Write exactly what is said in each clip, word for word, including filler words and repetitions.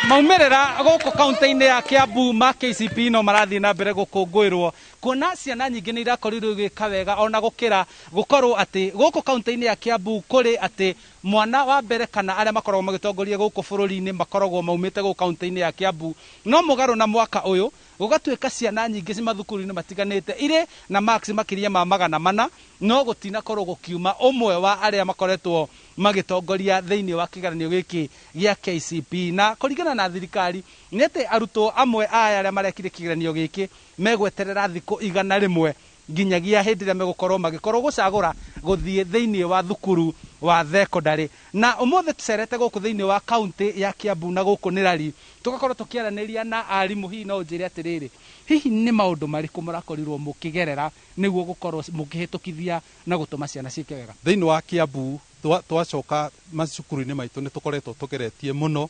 Maumerera goko kaunti-ini ya Kiambu ma K C P no marathi na mbere gukungwirwo kuona ciana nyingi ni irakorirwo igika wega ona gukira gukorwo ati goko kaunti-ini ya Kiambu kuri ati mwana wa mbere kana aria makoragwo magitongoria goko bururi-ini makoragwo maumite goko kaunti-ini ya Kiambu no mugaru na mwaka uyu gugatuika ciana nyingi ci mathukuru-ini matiganite ire na marks makiria ma magana mana no gutina korwo gukiuma umwe wa aria makoretwo magitongoria thiini wa kigeranio giki gia K C P na kuringana na thirikari nete arutwo amwe aya aria marekire kigeranio giki megweterera thiku igana rimwe nginyagia hindi ria megukorwo magikorwo gucagura guthie thiini wa thukuru wa thekondarĩ na umuthe tucerete guku thiini wa kaunti ya Kiambu na guku ni rari tugakorwo tukiaraniria na arimu hihi no njire atiriri hihi ni maundu mariku murakorirwo mukigerera niguo gukorwo mukihitukithia na gutuma ciana ciike wega thiini wa Kiambu twacoka macukuru-ini maitu ni tukoretwo tugeretie muno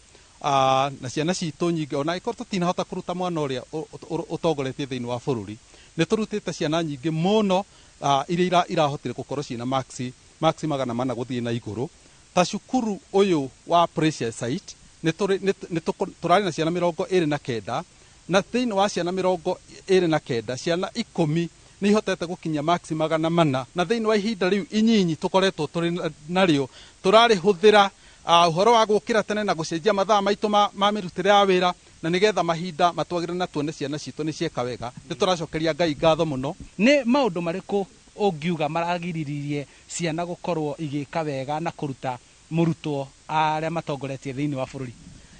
na ciana citu nyingi ona ikorwo tutinahota kuruta mwana uria utongoretie thiini wa bururi ni turutite ciana nyingi muno iria irahotire gukorwo ciina marks marks magana mana guthie na iguru ta cukuru uyu wa Precious Site ni turari na ciana mirongo iri na kenda na thiini wa ciana mirongo iri na kenda ciana ikumi ni ihotete gukinya marks magana mana na thiini wa ihinda riu inyinyi tukoretwo turi nario turari huthira uhoro wa gukira tene na gucenjia mathaa maitu ma mirutire ya wira na nigetha mahinda matwagire na tuone ciana citu ni cieka wega ni turacokeria Ngai ngatho muno ni maundu mariku ungiuga maragiririe ciana gukorwo igika wega na kuruta murutwo aria matongoretie thiini wa bururi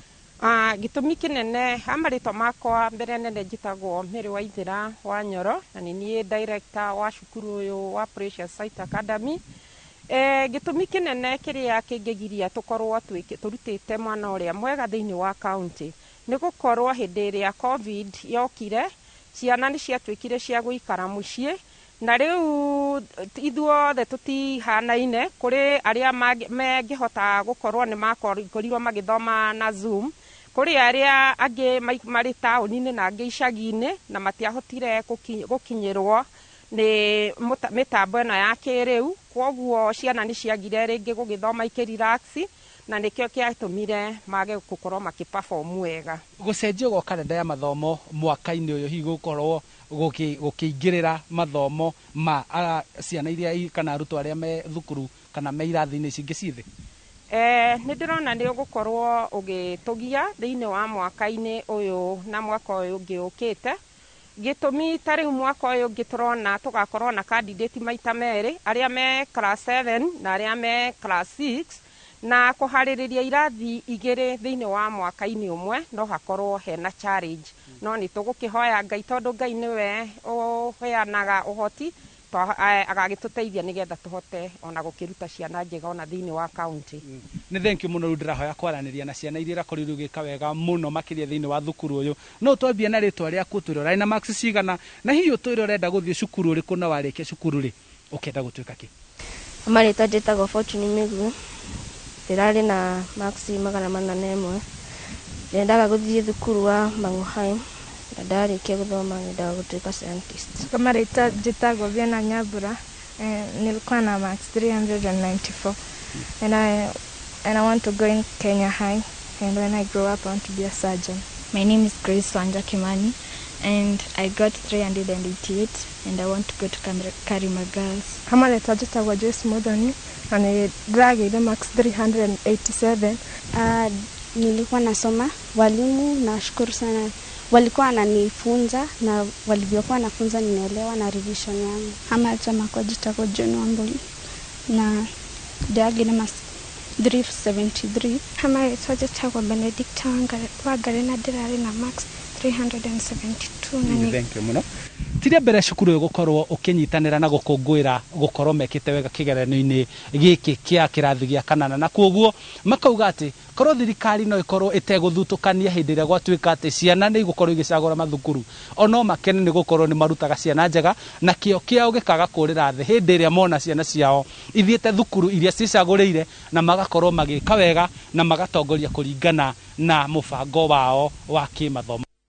Ah, gitumi kinene amarito makwa mbere nene njitagwo Mary Waithira wa Nyoro na ni director wa cukuru uyu wa Precious Site Academy. Eh, gitumi kinene kiria kingigiria tukorwo turutite mwana uria mwega thiini wa county ni gukorwo hindi iria covid yokire ciana ni ciatwikire cia guikara mucii na riu ithuothe tutihanaine kuri aria mangihota gukorwo ni makorirwo magithoma na Zoom kuri aria angi mari tauni-ini na angi icagi-ini na matiahotire gukinyirwo ni mitambo ino ya kiriu kwoguo ciana ni ciagire ringi gugithoma ikirelax na nikio kiatumire mage gukorwo makiperform wega gucenjio gwa kalenda ya mathomo mwaka-ini uyu hi gukorwo gukingirira mathomo ma ciana iria kana arutwo aria me thukuru kana me irathi-ini cingi cithi eh ni ndirona ni ugukorwo ugitugia thiini wa mwaka-ini uyu na mwaka uyu ungi ukite gitumi tari mwaka uyu ngiturona tugakorwo na candidate maita meri aria me class seven na aria me class six na kuhaririria irathi igiri thiini wa mwaka-ini umwe no hakorwo hena challenge no ni tugukihoya Ngai tondu Ngai niwe uheanaga uhoti agagituteithia nigetha tuhote ona gukiruta ciana njega ona thiini wa county ni thank you muno ndirahoya kwaraniria na ciana iria irakorirwo igika wega muno makiria thiini wa thukuru uyu no twambie na ritwa riaku twirora na marks cigana na hihi utwire urenda guthie cukuru uriku na warikia cukuru ri ukenda gutuika ki amarita njitagwo Fortune Miguel ndirari na marks magana mana na imwe ndendaga guthie thukuru wa Mang'u ndarikia guthoma ndendaga gutuika scientist amarita njitagwo Viana Nyambura nilikuwa na marks three hundred ninety-four and I and I want to go in Kenya High and when I grow up I want to be a surgeon. My name is Grace Wanja Kimani and I got three hundred eighty-eight and I want to go to Karima Girls. Amarita njitagwo Joyce Muthoni na ndiragire marks three hundred eighty-seven. Uh, nilikuwa nasoma walimu na shukuru sana walikuwa wananifunza na walivyokuwa nafunza nimeelewa na revision yangu. Ama chama kwa jitako John Wambui na diagine mas three seventy-three. Ama jitako Benedict Wangari na ndirari na max three hundred seventy-two. Nani thank you muno tiria mbere cukuru gukorwo ukinyitanira na gukungwira gukorwo mekite wega kigeranio-ini giki kia kirathi gia kanana na kwoguo makauga ati korwo thirikari no ikorwo iteguthutukania hindi ria gwatuika ati ciana ni igukorwo igicagura mathukuru ono makene ni gukorwo ni marutaga ciana njega na kio kiao gikaga kurira thi hindi ria mona ciana ciao ithiete thukuru iria cicagurire na magakorwo magika wega na magatongoria kuringana na mubango wao wa kimathomo.